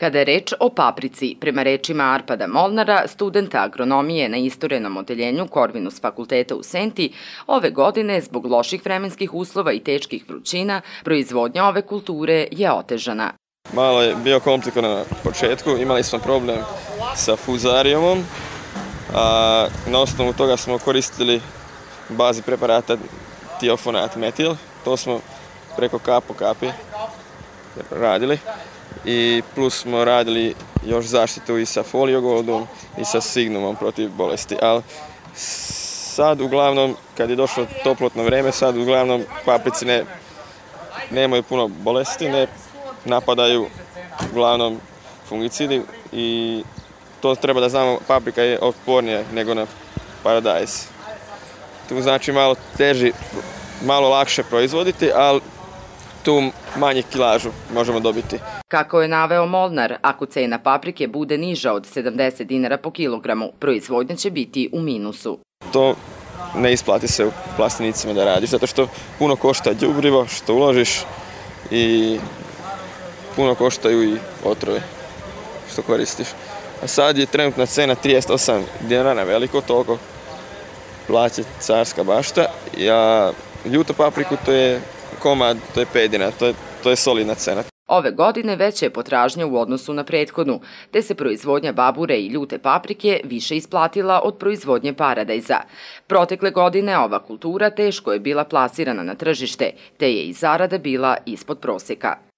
Kada je reč o paprici, prema rečima Arpada Molnara, studenta agronomije na isturenom odeljenju Corvinus fakulteta u Senti, ove godine, zbog loših vremenskih uslova i teških vrućina, proizvodnja ove kulture je otežana. Malo je bio komplikovan na početku, imali smo problem sa fuzarijumom, a na osnovu toga smo koristili bazi preparata tiofonat metil, to smo preko kap po kapi radili. I plus smo radili još zaštitu i sa foliogoldom i sa signumom protiv bolesti. Ali sad uglavnom, kad je došlo toplotno vreme, sad uglavnom paprici nemaju puno bolesti, ne napadaju uglavnom fungicidi i to treba da znamo, paprika je otpornija nego na paradajz. Tu znači malo teži, malo lakše proizvoditi, ali tu manju kilažu možemo dobiti. Kako je naveo Molnar, ako cena paprike bude niža od 70 dinara po kilogramu, proizvodnja će biti u minusu. To ne isplati se u plastenicima da radiš, zato što puno košta đubrivo što uložiš i puno koštaju i otrove što koristiš. A sad je trenutna cena 38 dinara na veliko, toliko plaća carska bašta, a ljutu papriku to je komad, to je 5 dinara, to je solidna cena. Ove godine veća je potražnja u odnosu na prethodnu, te se proizvodnja babure i ljute paprike više isplatila od proizvodnje paradajza. Protekle godine ova kultura teško je bila plasirana na tržište, te je i zarada bila ispod proseka.